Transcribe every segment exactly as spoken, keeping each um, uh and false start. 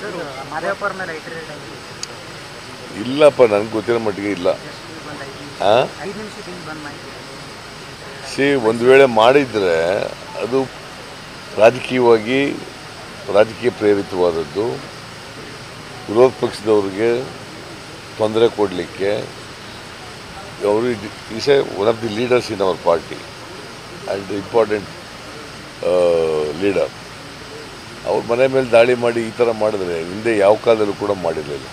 ಇಲ್ಲಪ್ಪ, ನನಗೆ ಗೊತ್ತಿರೋ ಮಟ್ಟಿಗೆ ಇಲ್ಲ. ಸಿ ಒಂದು ವೇಳೆ ಮಾಡಿದರೆ ಅದು ರಾಜಕೀಯವಾಗಿ ರಾಜಕೀಯ ಪ್ರೇರಿತವಾದದ್ದು, ವಿರೋಧ ಪಕ್ಷದವ್ರಿಗೆ ತೊಂದರೆ ಕೊಡಲಿಕ್ಕೆ. ಅವರು is a one of the leaders in our party and important leader. ಅವ್ರ ಮನೆ ಮೇಲೆ ದಾಳಿ ಮಾಡಿ ಈ ಥರ ಮಾಡಿದ್ರೆ ಹಿಂದೆ ಯಾವ ಕಾಲದಲ್ಲೂ ಕೂಡ ಮಾಡಿರಲಿಲ್ಲ.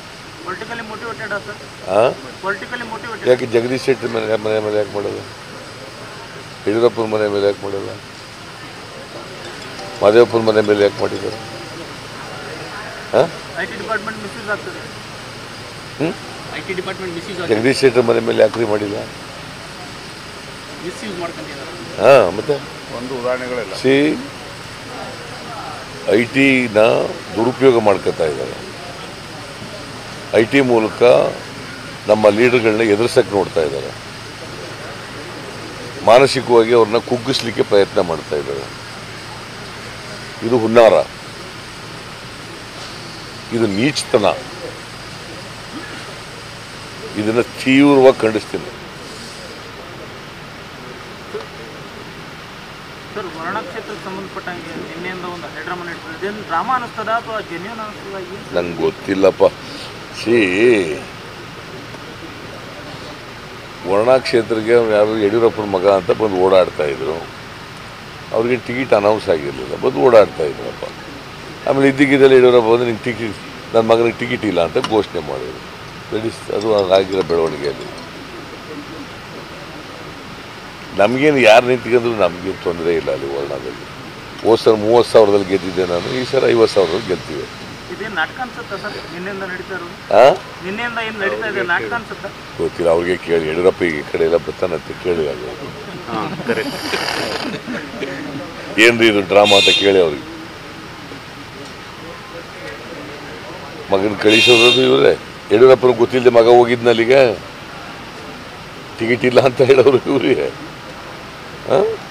ಯಾಕೆ ಜಗದೀಶ್ ಶೆಟ್ಟರ್ ಮನೆ ಮನೆ ಮೇಲೆ ಯಾಕೆ ಮಾಡೋದು? ಯಡಿಯೂರಪ್ಪನ ಮನೆ ಮೇಲೆ ಯಾಕೆ ಮಾಡಲ್ಲ? ಮಾದೇವಪ್ಪನ ಮನೆ ಮೇಲೆ ಯಾಕೆ ಮಾಡಿದ್ದಾರೆ? ಜಗದೀಶ್ ಶೆಟ್ಟರ್ ಮನೆ ಮೇಲೆ ಯಾಕ್ರಿ ಮಾಡಿಲ್ಲ? ಹಾಂ, ಮತ್ತೆ ಒಂದು ಉದಾಹರಣೆಗಳಿಲ್ಲ. ಸಿ ಐ ಟಿನ ದುರುಪಯೋಗ ಮಾಡ್ಕೊತಾ ಇದ್ದಾರೆ. ಐ ಟಿ ಮೂಲಕ ನಮ್ಮ ಲೀಡರ್ಗಳನ್ನ ಎದುರಿಸಕ್ಕೆ ನೋಡ್ತಾ ಇದ್ದಾರೆ. ಮಾನಸಿಕವಾಗಿ ಅವ್ರನ್ನ ಕುಗ್ಗಿಸ್ಲಿಕ್ಕೆ ಪ್ರಯತ್ನ ಮಾಡ್ತಾ ಇದ್ದಾರೆ. ಇದು ಹುನ್ನಾರ, ಇದು ನೀಚತನ. ಇದನ್ನು ತೀವ್ರವಾಗಿ ಖಂಡಿಸ್ತೀನಿ. ಸರ್, ವರ್ಣ ಕ್ಷೇತ್ರಕ್ಕೆ ಸಂಬಂಧಪಟ್ಟಂಗೆ ನಿನ್ನೆಯಿಂದ ಒಂದು ಹೈಡ್ರಾಮಾ ನಡೀತದೆ. ಇದೇನು ಡ್ರಾಮಾ ಅನ್ನಿಸ್ತದ ಅಥವಾ ಜೆನ್ಯೂನ್ ಅನ್ನಿಸ್ತದ? ನಂಗೆ ಗೊತ್ತಿಲ್ಲಪ್ಪ. ಸಿ ವರ್ಣ ಕ್ಷೇತ್ರಕ್ಕೆ ಯಾರು ಯಡಿಯೂರಪ್ಪನ ಮಗ ಅಂತ ಬಂದು ಓಡಾಡ್ತಾ ಇದ್ರು. ಅವ್ರಿಗೆ ಟಿಕೆಟ್ ಅನೌನ್ಸ್ ಆಗಿರಲಿಲ್ಲ, ಬಂದು ಓಡಾಡ್ತಾ ಇದ್ರಪ್ಪ. ಆಮೇಲೆ ಇದ್ದಕ್ಕಿದ್ದಲ್ಲಿ ಯಡಿಯೂರಪ್ಪ ಬಂದು ನಿಂಗೆ ಟಿಕೆಟ್, ನನ್ನ ಮಗನಿಗೆ ಟಿಕೆಟ್ ಇಲ್ಲ ಅಂತ ಘೋಷಣೆ ಮಾಡಿದ್ರು. ಅದು ಆಗಿರೋ ಬೆಳವಣಿಗೆಯಲ್ಲಿ ನಮಗೇನು ಯಾರು ನಿಂತ್ಕೊಂಡ್ರು ನಮಗೇನು ತೊಂದರೆ ಇಲ್ಲ. ಅಲ್ಲಿ ವರ್ಣದಲ್ಲಿ ಹೋದ ಸಲ ಮೂವತ್ತು ಸಾವಿರದಲ್ಲಿ ಗೆದ್ದಿದ್ದೆ ನಾನು, ಈ ಸಲ ಐವತ್ತು ಸಾವಿರದಲ್ಲಿ ಗೆಲ್ತೀವಿ. ಗೊತ್ತಿಲ್ಲ, ಅವ್ರಿಗೆ ಕೇಳಿ. ಯಡಿಯೂರಪ್ಪ ಈ ಕಡೆ ಎಲ್ಲ ಬರ್ತಾನಂತೆ, ಕೇಳಿ. ಅದು ಏನ್ರಿ ಇದು ಡ್ರಾಮಾ ಅಂತ ಕೇಳಿ ಅವ್ರಿಗೆ. ಮಗನ ಕಳಿಸೋದು ಇವರೇ. ಯಡಿಯೂರಪ್ಪನ ಗೊತ್ತಿಲ್ಲದೆ ಮಗ ಹೋಗಿದ್ನಲ್ಲಿಗೆ ಟಿಕೆಟ್ ಇಲ್ಲ ಅಂತ ಹೇಳೋರು ಇವ್ರಿಗೆ. ಹಾಂ